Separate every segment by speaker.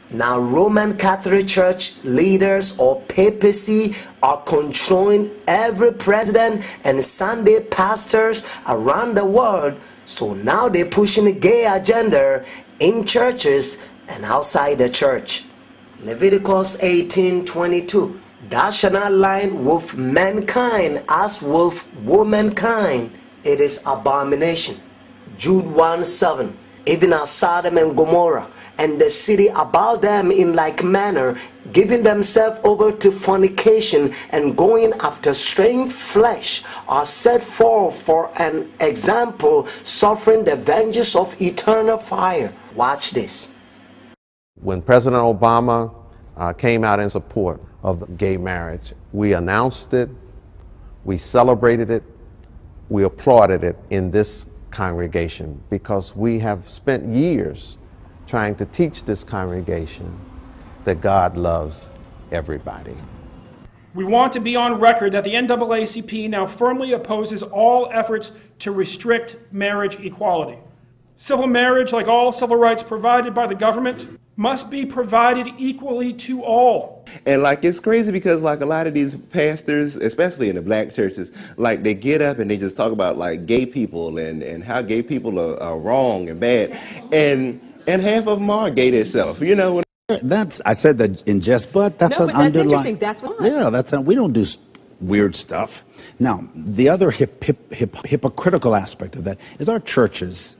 Speaker 1: Now Roman Catholic Church leaders or papacy are controlling every president and Sunday pastors around the world. So now they're pushing the gay agenda in churches and outside the church. Leviticus 18:22. Thou shalt not lie with mankind as with womankind. It is abomination. Jude 1:7. Even as Sodom and Gomorrah and the city about them in like manner, giving themselves over to fornication and going after strange flesh, are set forth for an example, suffering the vengeance of eternal fire. Watch this.
Speaker 2: When President Obama came out in support of gay marriage, we announced it, we celebrated it, we applauded it in this congregation because we have spent years trying to teach this congregation that God loves everybody.
Speaker 3: We want to be on record that the NAACP now firmly opposes all efforts to restrict marriage equality. Civil marriage, like all civil rights provided by the government, must be provided equally to all.
Speaker 4: And like, it's crazy because like a lot of these pastors, especially in the black churches, like they get up and they just talk about like gay people and how gay people are wrong and bad. And half of them are gay themselves, you know.
Speaker 5: I said that in jest, but that's an underlying.
Speaker 6: That's interesting. That's what.
Speaker 5: Yeah, we don't do weird stuff. Now, the other hypocritical aspect of that is our churches,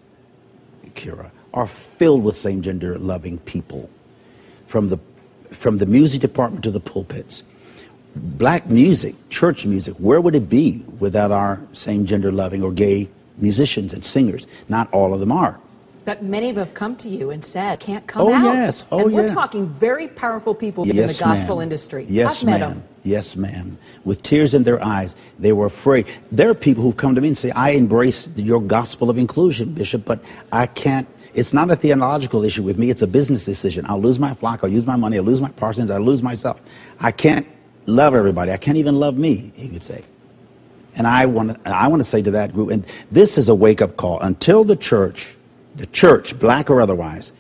Speaker 5: Kira, are filled with same-gender loving people, from the music department to the pulpits. Black music, church music, where would it be without our same-gender loving or gay musicians and singers? Not all of them are.
Speaker 6: But many have come to you and said, can't come
Speaker 5: out.
Speaker 6: Yes. And we're talking very powerful people in the gospel industry.
Speaker 5: Yes,
Speaker 6: I've met them.
Speaker 5: Yes, ma'am. With tears in their eyes, they were afraid. There are people who come to me and say, I embrace your gospel of inclusion, Bishop, but I can't. It's not a theological issue with me. It's a business decision. I'll lose my flock. I'll use my money. I'll lose my parsons. I'll lose myself. I can't love everybody. I can't even love me, he could say. And I want to say to that group, and this is a wake-up call. Until the church, black or otherwise,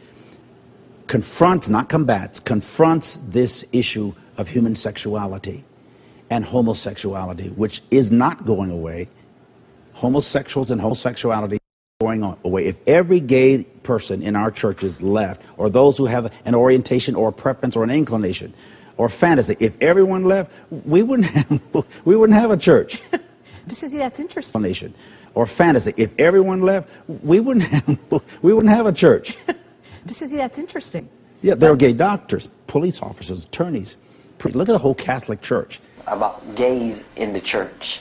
Speaker 5: confronts, not combats, confronts this issue of human sexuality and homosexuality, which is not going away. Homosexuals and homosexuality going on away. If every gay person in our churches left, or those who have an orientation or a preference or an inclination or fantasy, if everyone left, we wouldn't have a church.
Speaker 6: That's interesting.
Speaker 5: Or fantasy. If everyone left, we wouldn't have a church.
Speaker 6: That's interesting.
Speaker 5: Yeah, there are gay doctors, police officers, attorneys. Look at the whole Catholic Church.
Speaker 1: About gays in the church.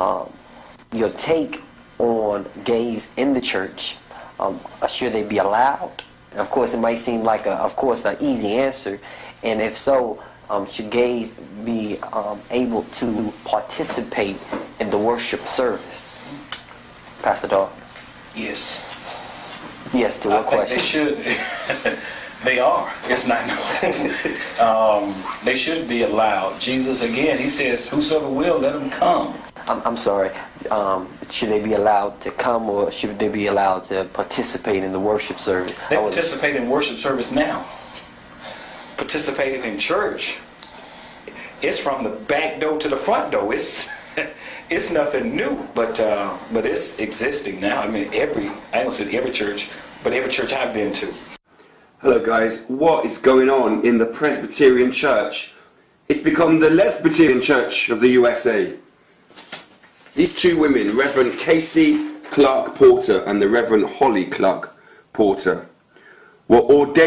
Speaker 1: Your take on gays in the church. Should they be allowed? Of course, it might seem like an easy answer. And if so, should gays be able to participate in the worship service? Pastor Dawg.
Speaker 7: Yes.
Speaker 1: Yes, to what question?
Speaker 7: They should. They are. It's not. They should be allowed. Jesus, again, he says, whosoever will, let him come.
Speaker 1: I'm sorry. Should they be allowed to come, or should they be allowed to participate in the worship service?
Speaker 7: They participate in worship service now. Participating in church, it's from the back door to the front door. It's nothing new, but it's existing now. I mean, I don't say every church, but every church I've been to.
Speaker 8: Hello guys, what is going on in the Presbyterian Church? It's become the Lesbian Church of the USA. These two women, Reverend Casey Clark Porter and the Reverend Holly Clark Porter, were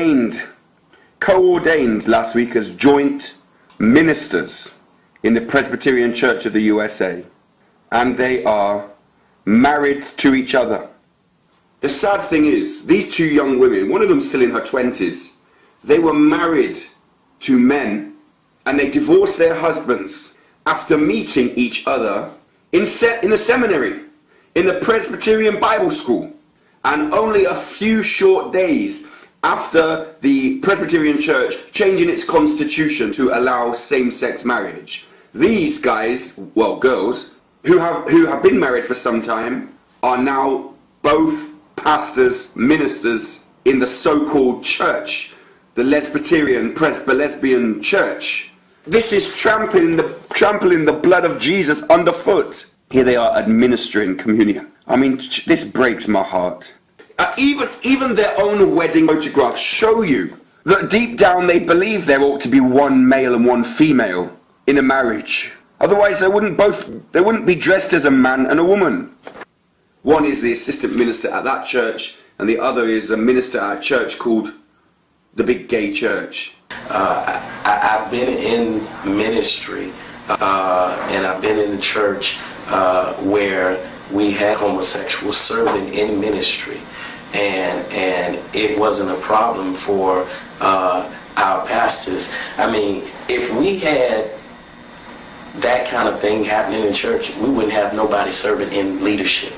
Speaker 8: co-ordained last week as joint ministers in the Presbyterian Church of the USA. And they are married to each other. The sad thing is, these two young women, one of them still in her 20s, they were married to men and they divorced their husbands after meeting each other in a seminary, in the Presbyterian Bible School, and only a few short days after the Presbyterian Church changing its constitution to allow same-sex marriage. These guys, well, girls, who have been married for some time, are now both pastors, ministers in the so-called church, the Lesbian Presby-Lesbian Church. This is trampling the blood of Jesus underfoot. Here they are administering communion. I mean, this breaks my heart. Even their own wedding photographs show you that deep down they believe there ought to be one male and one female in a marriage. Otherwise they wouldn't be dressed as a man and a woman. One is the assistant minister at that church, and the other is a minister at a church called the Big Gay Church.
Speaker 9: I've been in ministry, and I've been in the church where we had homosexuals serving in ministry, and it wasn't a problem for our pastors. I mean, if we had that kind of thing happening in church, we wouldn't have nobody serving in leadership.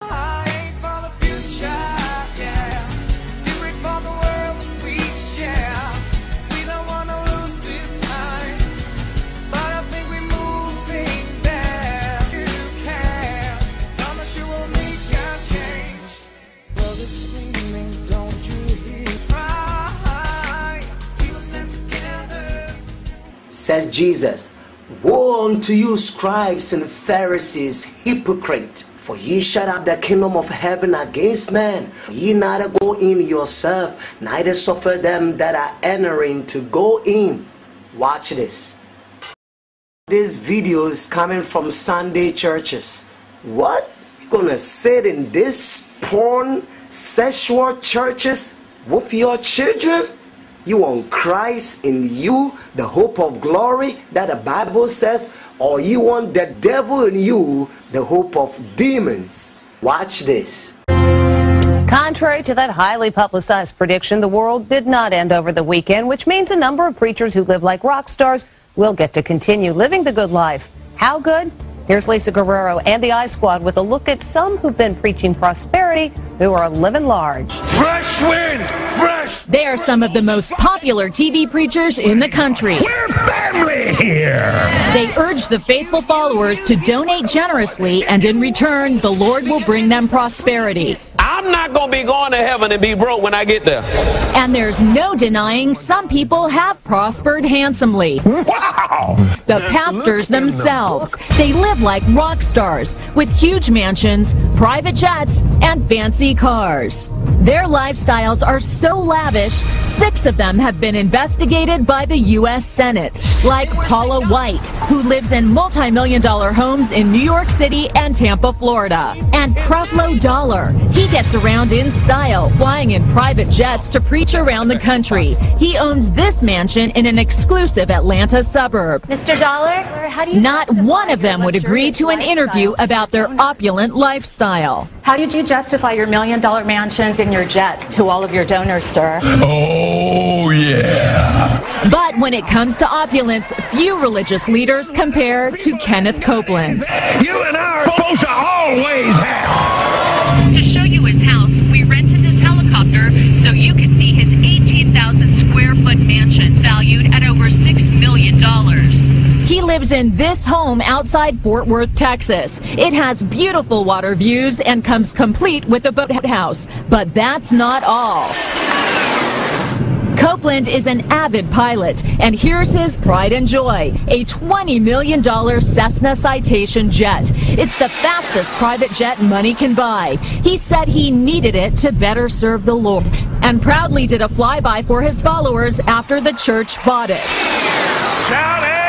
Speaker 1: Says Jesus, "Woe unto you, scribes and Pharisees, hypocrite! For ye shut up the kingdom of heaven against men. Ye neither go in yourself, neither suffer them that are entering to go in." Watch this. This video is coming from Sunday churches. What? You're gonna sit in this porn, sexual churches with your children? You want Christ in you, the hope of glory that the Bible says, or you want the devil in you, the hope of demons? Watch this.
Speaker 10: Contrary to that highly publicized prediction, the world did not end over the weekend, which means a number of preachers who live like rock stars will get to continue living the good life. How good? Here's Lisa Guerrero and the I-Squad with a look at some who've been preaching prosperity who are living large.
Speaker 11: Fresh wind! Fresh!
Speaker 12: They are some of the most popular TV preachers in the country.
Speaker 11: We're family here!
Speaker 12: They urge the faithful followers to donate generously, and in return, the Lord will bring them prosperity.
Speaker 13: I'm not going to be going to heaven and be broke when I get there.
Speaker 12: And there's no denying some people have prospered handsomely.
Speaker 11: Wow!
Speaker 12: The pastors themselves. They live like rock stars with huge mansions, private jets, and fancy cars. Their lifestyles are so lavish, 6 of them have been investigated by the U.S. Senate, like Paula White, who lives in multi-million-dollar homes in New York City and Tampa, Florida. And Creflo Dollar. He gets around in style, flying in private jets to preach around the country. He owns this mansion in an exclusive Atlanta suburb.
Speaker 14: Mr. Dollar, how do you
Speaker 12: Not one of them would agree to an interview about their opulent lifestyle.
Speaker 14: How did you justify your million-dollar mansions and your jets to all of your donors, sir?
Speaker 11: Oh, yeah.
Speaker 12: But when it comes to opulence, few religious leaders compare to Kenneth Copeland.
Speaker 11: You and I are supposed to always have.
Speaker 12: To show you his house, we rented this helicopter so you can see his 18,000 square foot mansion valued at over $6 million. He lives in this home outside Fort Worth, Texas. It has beautiful water views and comes complete with a boathouse. But that's not all. Copeland is an avid pilot, and here's his pride and joy, a $20 million Cessna Citation jet. It's the fastest private jet money can buy. He said he needed it to better serve the Lord, and proudly did a flyby for his followers after the church bought it.
Speaker 11: Shout amen!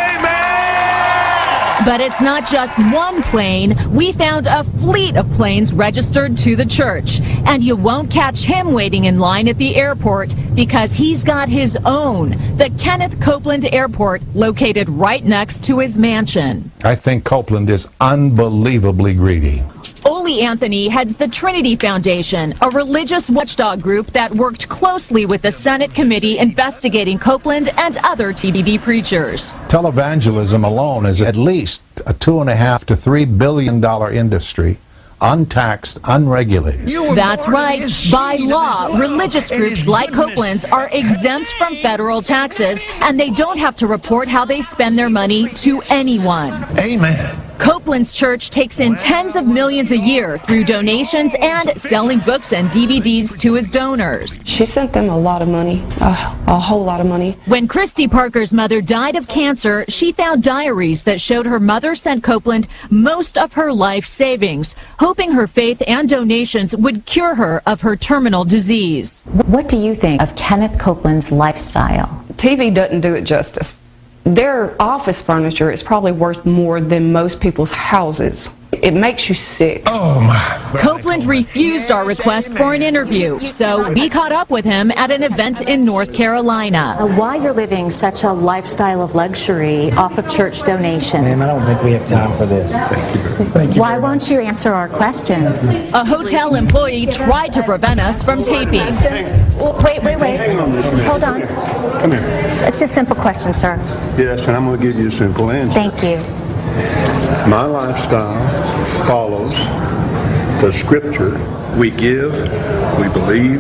Speaker 12: But it's not just one plane. We found a fleet of planes registered to the church. And you won't catch him waiting in line at the airport because he's got his own, the Kenneth Copeland Airport, located right next to his mansion.
Speaker 15: I think Copeland is unbelievably greedy.
Speaker 12: Ole Anthony heads the Trinity Foundation, a religious watchdog group that worked closely with the Senate committee investigating Copeland and other TBB preachers.
Speaker 15: Televangelism alone is at least a $2.5 to $3 billion industry, untaxed, unregulated.
Speaker 12: That's right. By law, religious groups like Copeland's are exempt from federal taxes, and they don't have to report how they spend their money to anyone.
Speaker 11: Amen.
Speaker 12: Copeland Copeland's church takes in tens of millions a year through donations and selling books and DVDs to his donors.
Speaker 16: She sent them a lot of money, a whole lot of money.
Speaker 12: When Christy Parker's mother died of cancer, she found diaries that showed her mother sent Copeland most of her life savings, hoping her faith and donations would cure her of her terminal disease.
Speaker 14: What do you think of Kenneth Copeland's lifestyle?
Speaker 16: TV doesn't do it justice. Their office furniture is probably worth more than most people's houses. It makes you sick.
Speaker 11: Oh my.
Speaker 12: Copeland refused our request for an interview, so we caught up with him at an event in North Carolina.
Speaker 14: Why you're living such a lifestyle of luxury off of church donations?
Speaker 17: Ma'am, I don't think we have time for this. Thank you.
Speaker 14: Why won't you answer our questions?
Speaker 12: A hotel employee tried to prevent us from taping.
Speaker 14: Wait. Hold on.
Speaker 18: Come here.
Speaker 14: It's just simple questions, sir.
Speaker 18: Yes, and I'm going to give you a simple answer.
Speaker 14: Thank you.
Speaker 18: My lifestyle follows the scripture. We give, we believe,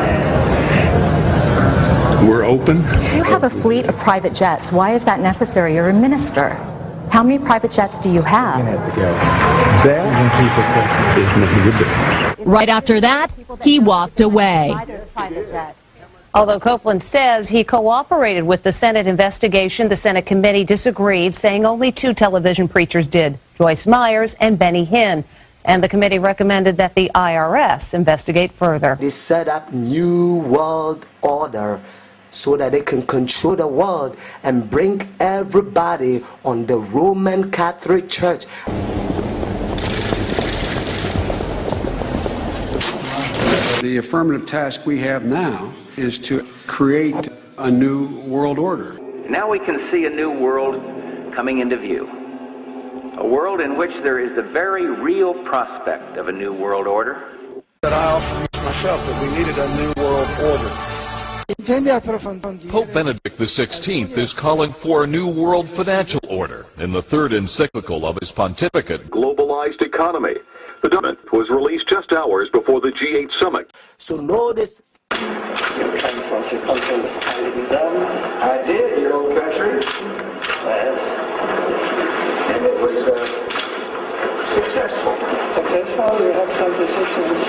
Speaker 18: we're open.
Speaker 14: You have a fleet of private jets. Why is that necessary? You're a minister. How many private jets do you have?
Speaker 18: That is none of your business.
Speaker 12: Right after that, he walked away.
Speaker 10: Although Copeland says he cooperated with the Senate investigation, the Senate committee disagreed, saying only 2 television preachers did, Joyce Myers and Benny Hinn. And the committee recommended that the IRS investigate further.
Speaker 1: They set up New World Order so that they can control the world and bring everybody on the Roman Catholic Church.
Speaker 19: The affirmative task we have now is to create a new world order.
Speaker 20: Now we can see a new world coming into view. A world in which there is the very real prospect of a new world order.
Speaker 21: That I offered myself that we needed a new world order.
Speaker 22: Pope Benedict XVI is calling for a new world financial order in the 3rd encyclical of his pontificate.
Speaker 23: Globalized economy. The document was released just hours before the G8 summit.
Speaker 1: So notice.
Speaker 24: You came from circumference
Speaker 20: I did, your old country.
Speaker 24: Yes.
Speaker 20: And it was successful.
Speaker 24: Successful? You have some decisions.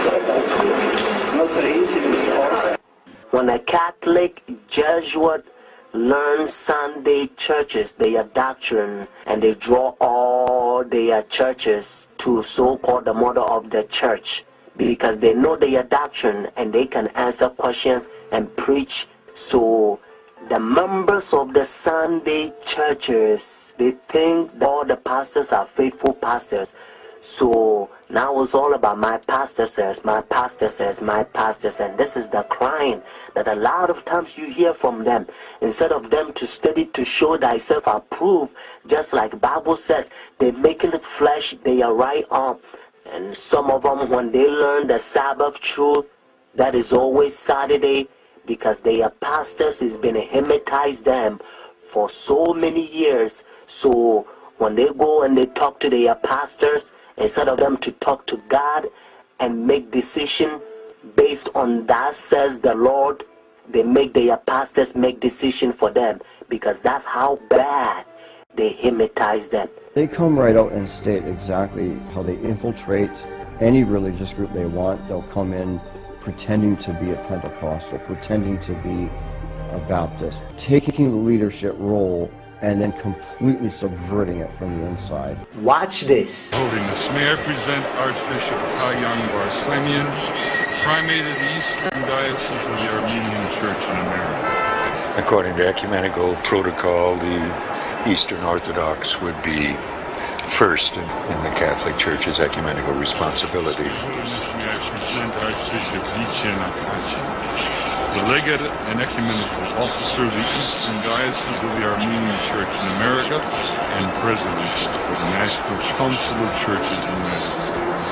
Speaker 24: It's not so easy to respond.
Speaker 1: When a Catholic Jesuit learns Sunday churches, their doctrine, and they draw all their churches to so-called the mother of the church, because they know their doctrine and they can answer questions and preach. So the members of the Sunday churches, they think that all the pastors are faithful pastors. So now it's all about my pastor says, my pastor says, my pastor says. And this is the crying that a lot of times you hear from them. Instead of them to study to show thyself approved, just like Bible says, they're making it flesh their right arm. And some of them, when they learn the Sabbath truth, that is always Saturday, because their pastors has been hypnotized them for so many years. So when they go and they talk to their pastors, instead of them to talk to God and make decision based on that says the Lord, they make their pastors make decision for them, because that's how bad they hypnotize them.
Speaker 25: They come right out and state exactly how they infiltrate any religious group they want. They'll come in pretending to be a Pentecostal, pretending to be a Baptist, taking the leadership role and then completely subverting it from the inside.
Speaker 1: Watch this.
Speaker 26: Holiness, may I present Archbishop Kayan Barsamian, Primate of the Eastern Diocese of the Armenian Church in America.
Speaker 27: According to ecumenical protocol, the Eastern Orthodox would be first in the Catholic Church's ecumenical responsibility.
Speaker 26: Holiness, may I present Archbishop Yichen Akachi, the legate and ecumenical officer of the Eastern Diocese of the Armenian Church in America and president of the National Council of Churches in the United States.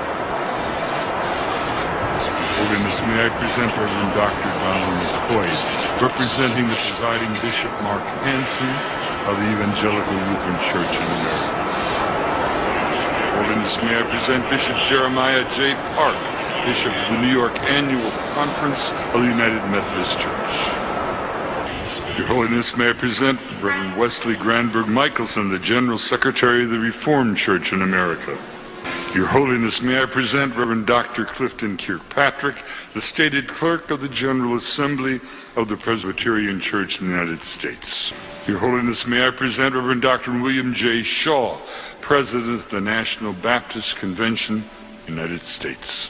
Speaker 26: Holiness, may I present Reverend Dr. Donald McCoy, representing the presiding Bishop Mark Hansen of the Evangelical Lutheran Church in America. Holiness, may I present Bishop Jeremiah J. Park, Bishop of the New York Annual Conference of the United Methodist Church. Your Holiness, may I present Reverend Wesley Granberg Michelson, the General Secretary of the Reformed Church in America. Your Holiness, may I present Reverend Dr. Clifton Kirkpatrick, the stated clerk of the General Assembly of the Presbyterian Church in the United States. Your Holiness, may I present Reverend Dr. William J. Shaw, President of the National Baptist Convention, United States.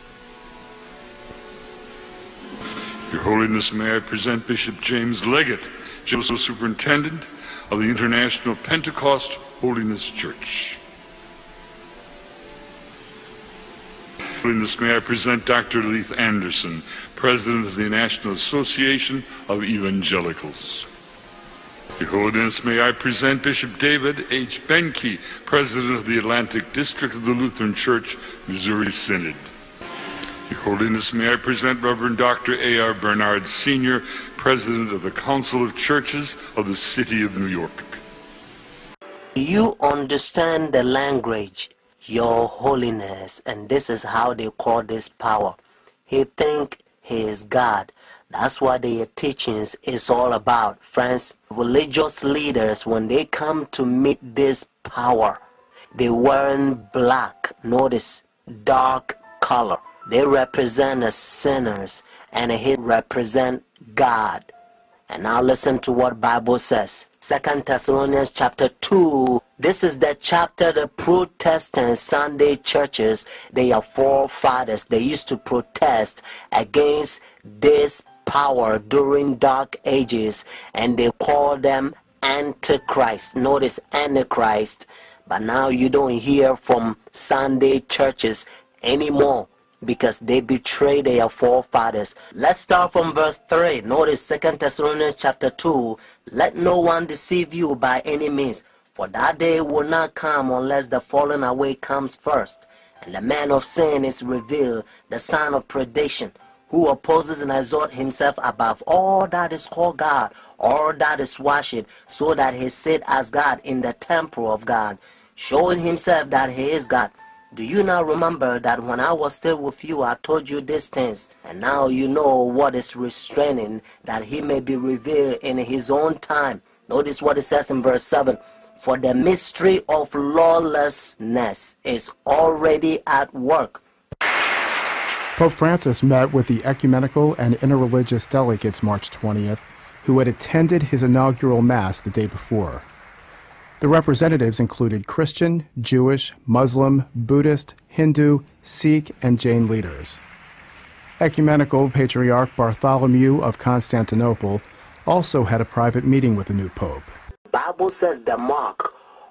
Speaker 26: Your Holiness, may I present Bishop James Leggett, General Superintendent of the International Pentecost Holiness Church. Your Holiness, may I present Dr. Leith Anderson, President of the National Association of Evangelicals. Your Holiness, may I present Bishop David H. Benke, President of the Atlantic District of the Lutheran Church, Missouri Synod. Your Holiness, may I present Reverend Dr. A.R. Bernard Sr., President of the Council of Churches of the City of New York.
Speaker 1: You understand the language, Your Holiness, and this is how they call this power. He think he is God. That's what their teachings is all about. Friends, religious leaders, when they come to meet this power, they wearing black, notice, dark color. They represent the sinners, and he represent God. And now listen to what Bible says. 2 Thessalonians chapter 2. This is the chapter the Protestant Sunday churches, their forefathers, they used to protest against this power during dark ages, and they call them Antichrist. Notice Antichrist. But now you don't hear from Sunday churches anymore, because they betray their forefathers. Let's start from verse 3. Notice 2 Thessalonians chapter 2. Let no one deceive you by any means, for that day will not come unless the falling away comes first, and the man of sin is revealed, the son of perdition, who opposes and exalts himself above all that is called God, all that is worshipped, so that he sit as God in the temple of God, showing himself that he is God. Do you not remember that when I was still with you, I told you these things? And now you know what is restraining, that he may be revealed in his own time. Notice what it says in verse 7. For the mystery of lawlessness is already at work.
Speaker 2: Pope Francis met with the ecumenical and interreligious delegates March 20th, who had attended his inaugural Mass the day before. The representatives included Christian, Jewish, Muslim, Buddhist, Hindu, Sikh, and Jain leaders. Ecumenical Patriarch Bartholomew of Constantinople also had a private meeting with the new pope.
Speaker 1: The Bible says the mark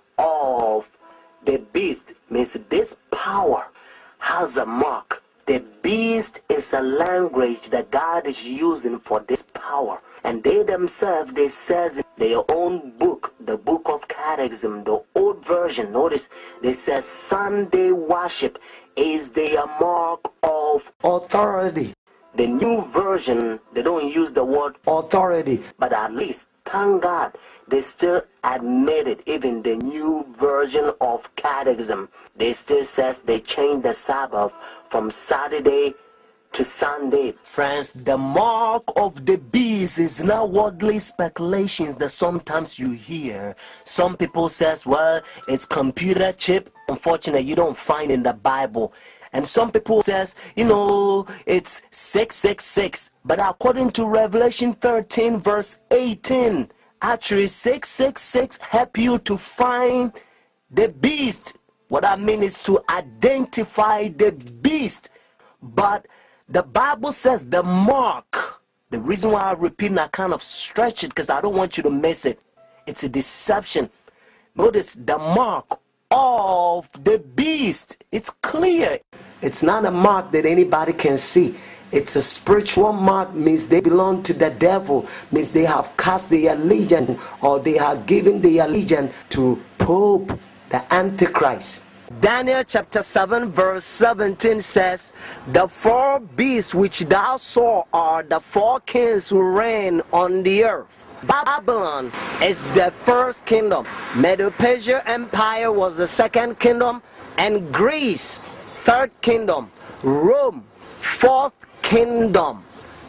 Speaker 1: of the beast means this power has a mark. The beast is a language that God is using for this power. And they themselves, they says in their own book, the book of Catechism, the old version, notice, they says Sunday worship is their mark of authority. The new version, they don't use the word authority, but at least, thank God, they still admit it. Even the new version of Catechism, they still says they changed the Sabbath from Saturday to Sunday. Friends, the mark of the beast is not worldly speculations that sometimes you hear. Some people says, well, it's computer chip. Unfortunately, you don't find in the Bible. And some people says, you know, it's 666. But according to Revelation 13 verse 18, actually 666 help you to find the beast. What I mean is to identify the beast. But the Bible says the mark. The reason why I repeat and I kind of stretch it, because I don't want you to miss it. It's a deception. Notice the mark of the beast. It's clear. It's not a mark that anybody can see. It's a spiritual mark, means they belong to the devil, means they have cast their allegiance, or they have given their allegiance to Pope, the Antichrist. Daniel chapter 7 verse 17 says, the four beasts which thou saw are the four kings who reign on the earth. Babylon is the first kingdom. Medo-Persia Empire was the second kingdom, and Greece, third kingdom. Rome, fourth kingdom.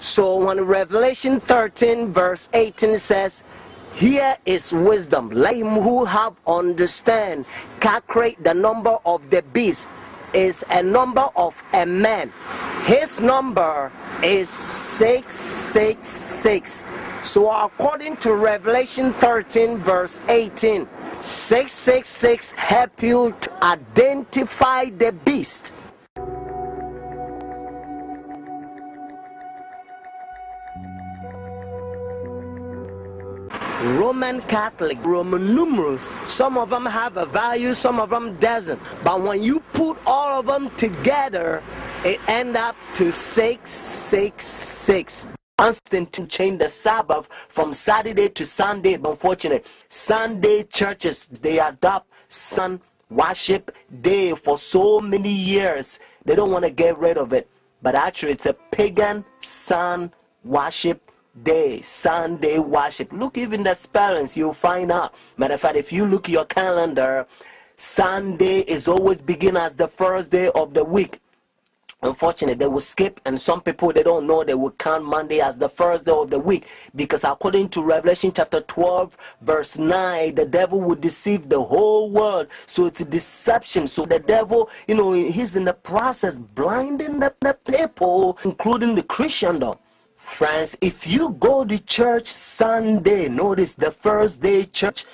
Speaker 1: So when Revelation 13 verse 18 says, here is wisdom, let him who have understand calculate the number of the beast, is a number of a man. His number is 666. So according to Revelation 13 verse 18, 666 help you to identify the beast. Roman Catholic, Roman numerals, some of them have a value, some of them doesn't. But when you put all of them together, it ends up to 666. Constantine changed the Sabbath from Saturday to Sunday. But unfortunately, Sunday churches, they adopt sun worship day for so many years. They don't want to get rid of it. But actually, it's a pagan sun worship day, Sunday worship. Look, even the spellings, you'll find out. Matter of fact, if you look at your calendar, Sunday is always begin as the first day of the week. Unfortunately, they will skip, and some people, they don't know, they will count Monday as the first day of the week, because according to Revelation chapter 12 verse 9, the devil will deceive the whole world. So it's a deception. So the devil, he's in the process blinding the people, including the Christendom. Friends, if you go to church Sunday, notice the first day church,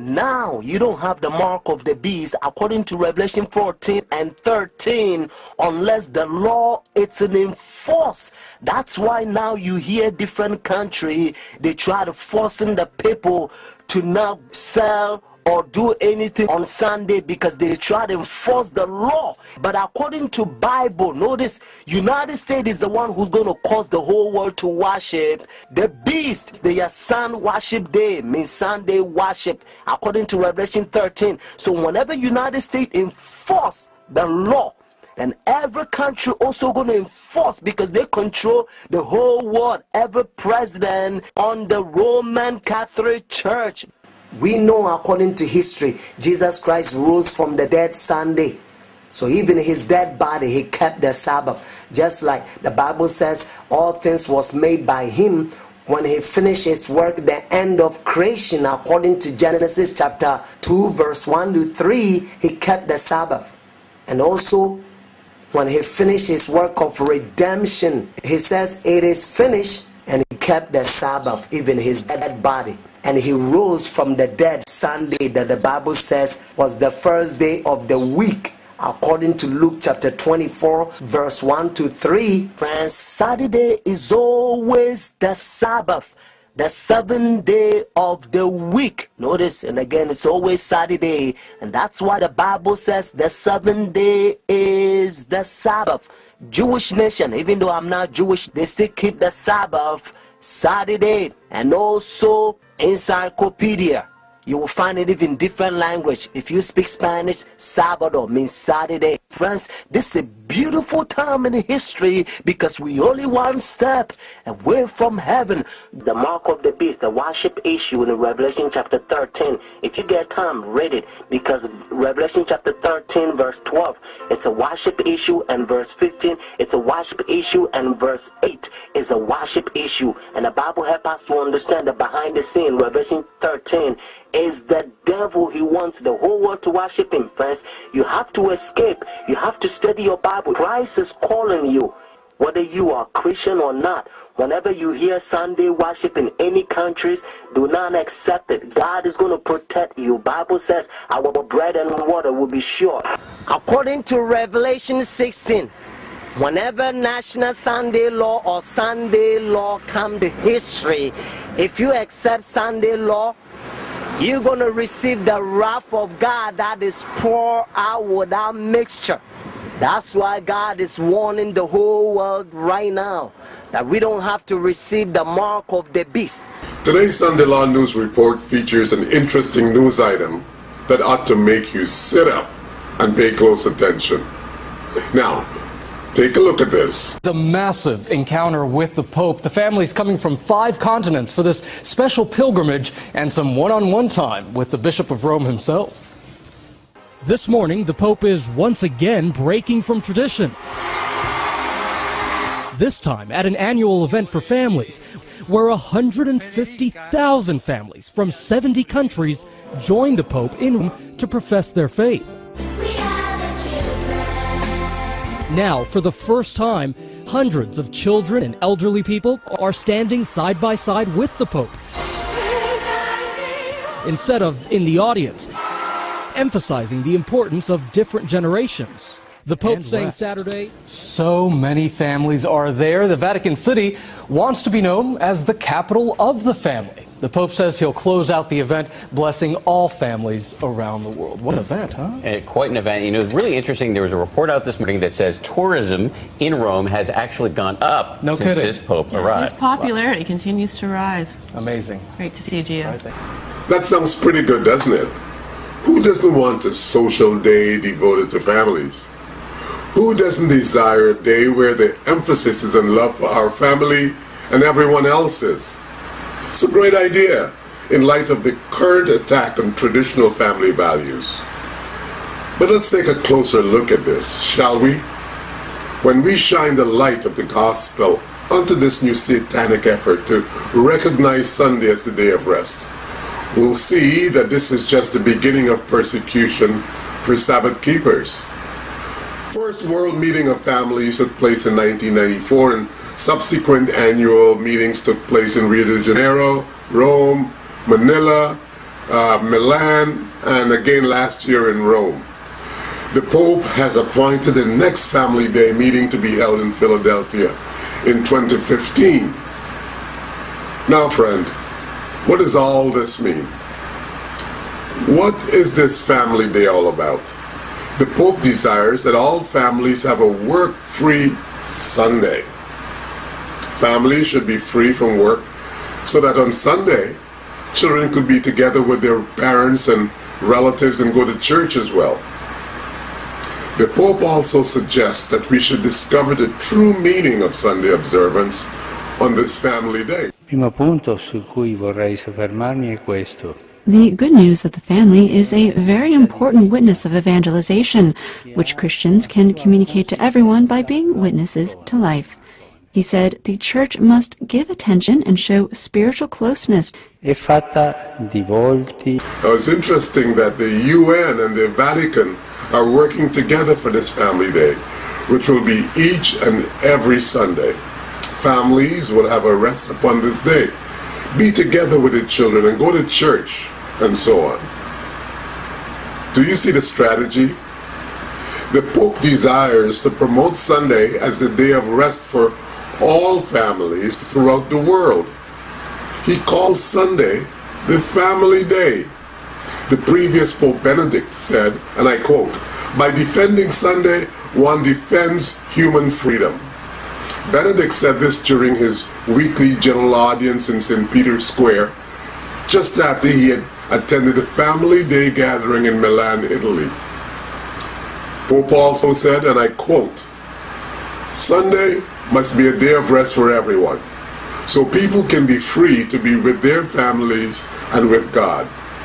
Speaker 1: now you don't have the mark of the beast according to Revelation 14 and 13, unless the law is enforced. That's why now you hear different country, they try to forcing the people to now sell or do anything on Sunday because they try to enforce the law. But according to Bible, notice United States is the one who's going to cause the whole world to worship the beast. Their sun worship day means Sunday worship according to Revelation 13. So whenever United States enforce the law, and every country also going to enforce, because they control the whole world, every president on the Roman Catholic Church. We know according to history, Jesus Christ rose from the dead Sunday. So even his dead body, he kept the Sabbath. Just like the Bible says, all things was made by him. When he finished his work, the end of creation, according to Genesis chapter 2 verse 1 to 3, he kept the Sabbath. And also, when he finished his work of redemption, he says it is finished, and he kept the Sabbath, even his dead body. And he rose from the dead Sunday, that the Bible says was the first day of the week, according to Luke chapter 24 verse 1 to 3. Friends, Saturday is always the Sabbath, the seventh day of the week. Notice, and again, it's always Saturday, and that's why the Bible says the seventh day is the Sabbath. Jewish nation, even though I'm not Jewish, they still keep the Sabbath Saturday. And also encyclopedia, you will find it even different language. If you speak Spanish, Sábado means Saturday. Friends, this is a beautiful time in history, because we only one step away from heaven. The mark of the beast, the worship issue in Revelation chapter 13. If you get time, read it, because Revelation chapter 13 verse 12, it's a worship issue, and verse 15, it's a worship issue, and verse 8 is a worship issue. And the Bible helps us to understand that behind the scene, Revelation 13 is the devil. He wants the whole world to worship him. Friends, you have to escape. You have to study your Bible. Christ is calling you, whether you are Christian or not. Whenever you hear Sunday worship in any countries, do not accept it. God is going to protect you. Bible says our bread and water will be sure. According to Revelation 16, whenever national Sunday law or Sunday law come to history, if you accept Sunday law, you're going to receive the wrath of God that is poured out without mixture. That's why God is warning the whole world right now that we don't have to receive the mark of the beast.
Speaker 3: Today's Sunday Law News Report features an interesting news item that ought to make you sit up and pay close attention. Now, take a look at this.
Speaker 4: The massive encounter with the Pope. The family's coming from 5 continents for this special pilgrimage and some one-on-one time with the Bishop of Rome himself.
Speaker 5: This morning, the Pope is once again breaking from tradition. This time at an annual event for families, where 150,000 families from 70 countries joined the Pope in Rome to profess their faith. Now, for the first time, hundreds of children and elderly people are standing side by side with the Pope, instead of in the audience, emphasizing the importance of different generations. The Pope saying Saturday,
Speaker 4: so many families are there. The Vatican City wants to be known as the capital of the family. The Pope says he'll close out the event, blessing all families around the world. What an event, huh?
Speaker 6: Quite an event. You know, it's really interesting. There was a report out this morning that says tourism in Rome has actually gone up since this Pope arrived.
Speaker 7: His popularity continues to rise.
Speaker 4: Amazing.
Speaker 7: Great to see you, Gio.
Speaker 3: That sounds pretty good, doesn't it? Who doesn't want a social day devoted to families? Who doesn't desire a day where the emphasis is on love for our family and everyone else's? It's a great idea in light of the current attack on traditional family values. But let's take a closer look at this, shall we? When we shine the light of the gospel onto this new satanic effort to recognize Sunday as the day of rest, we'll see that this is just the beginning of persecution for Sabbath keepers. First World Meeting of Families took place in 1994, and subsequent annual meetings took place in Rio de Janeiro, Rome, Manila, Milan, and again last year in Rome. The Pope has appointed the next Family Day meeting to be held in Philadelphia in 2015. Now, friend, what does all this mean? What is this Family Day all about? The Pope desires that all families have a work-free Sunday. Families should be free from work so that on Sunday, children could be together with their parents and relatives and go to church as well. The Pope also suggests that we should discover the true meaning of Sunday observance on this Family Day.
Speaker 17: Il primo punto su cui vorrei soffermarmi è questo.
Speaker 8: The good news of the family is a very important witness of evangelization, which Christians can communicate to everyone by being witnesses to life. He said the Church must give attention and show spiritual closeness.
Speaker 17: È fatta di volti.
Speaker 3: Now, it's interesting that the UN and the Vatican are working together for this Family Day, which will be each and every Sunday. Families will have a rest upon this day, be together with the children and go to church and so on. Do you see the strategy? The Pope desires to promote Sunday as the day of rest for all families throughout the world. He calls Sunday the Family Day. The previous Pope Benedict said, and I quote, "By defending Sunday, one defends human freedom." Benedict said this during his weekly general audience in St. Peter's Square, just after he had attended a Family Day gathering in Milan, Italy. Pope also said, and I quote, "Sunday must be a day of rest for everyone, so people can be free to be with their families and with God."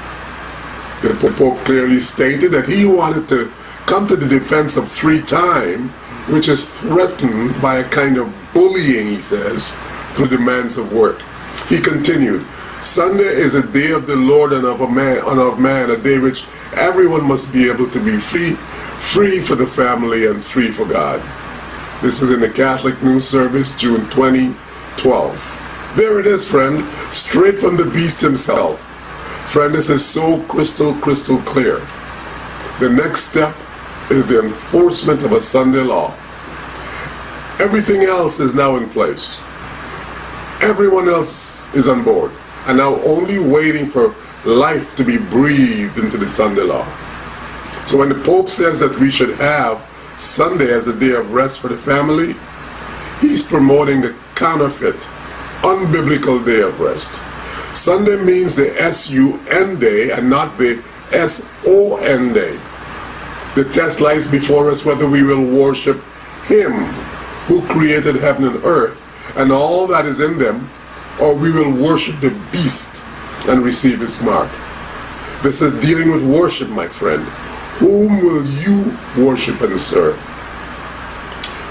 Speaker 3: The Pope clearly stated that he wanted to come to the defense of free time, which is threatened by a kind of bullying, he says, through demands of work. He continued, "Sunday is a day of the Lord and of man, a day which everyone must be able to be free for the family and free for God." This is in the Catholic News Service, June 2012. There it is, friend, straight from the beast himself. Friend, this is so crystal clear. The next step is the enforcement of a Sunday law. Everything else is now in place. Everyone else is on board, and now only waiting for life to be breathed into the Sunday law. So when the Pope says that we should have Sunday as a day of rest for the family, he's promoting the counterfeit, unbiblical day of rest. Sunday means the S-U-N day and not the S-O-N day. The test lies before us whether we will worship Him who created heaven and earth and all that is in them, or we will worship the beast and receive its mark. This is dealing with worship, my friend. Whom will you worship and serve?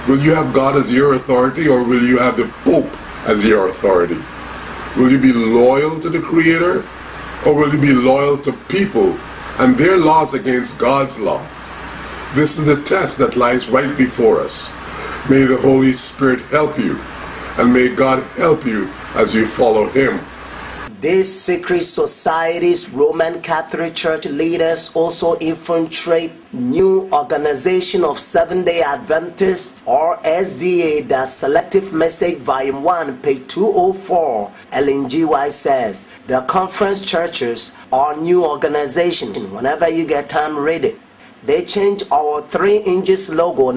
Speaker 3: Will you have God as your authority, or will you have the Pope as your authority? Will you be loyal to the Creator, or will you be loyal to people and their laws against God's law? This is the test that lies right before us. May the Holy Spirit help you, and may God help you as you follow Him.
Speaker 1: These secret societies, Roman Catholic Church leaders also infiltrate new organization of Seventh-day Adventists, or SDA, the Selective Message Volume 1, page 204. Ellen G. White says, the conference churches are new organizations. Whenever you get time, read it. They changed our 3 inches logo,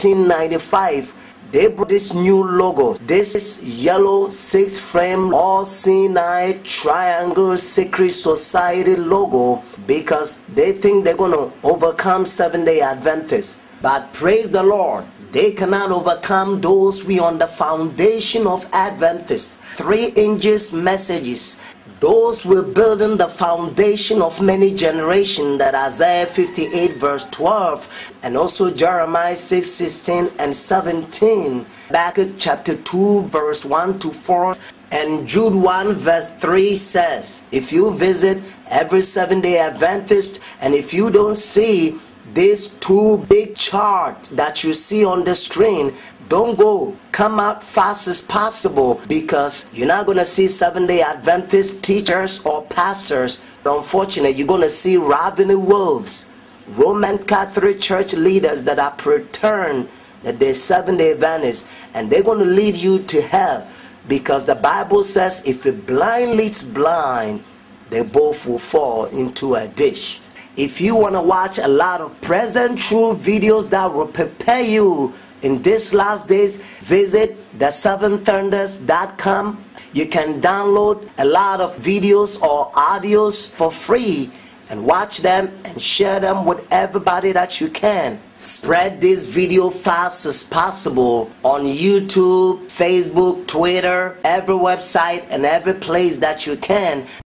Speaker 1: 1995. They brought this new logo. This is yellow 6-frame all Sinai triangle secret society logo, because they think they're going to overcome Seventh-day Adventists. But praise the Lord, they cannot overcome those we on the foundation of Adventists. 3 inches messages. Those will build in the foundation of many generations, that Isaiah 58 verse 12, and also Jeremiah 6, 16 and 17, Habakkuk chapter 2 verse 1 to 4, and Jude 1 verse 3 says, if you visit every Seventh-day Adventist, and if you don't see these 2 big charts that you see on the screen, don't go. Come out fast as possible, because you're not going to see Seventh-day Adventist teachers or pastors. Unfortunately, you're going to see ravening wolves, Roman Catholic Church leaders that are pretend that they're Seventh-day Adventists, and they're going to lead you to hell, because the Bible says if a blind leads blind, they both will fall into a ditch. If you want to watch a lot of present true videos that will prepare you in these last days, visit the7thunders.com. You can download a lot of videos or audios for free and watch them and share them with everybody that you can. Spread this video fast as possible on YouTube, Facebook, Twitter, every website and every place that you can.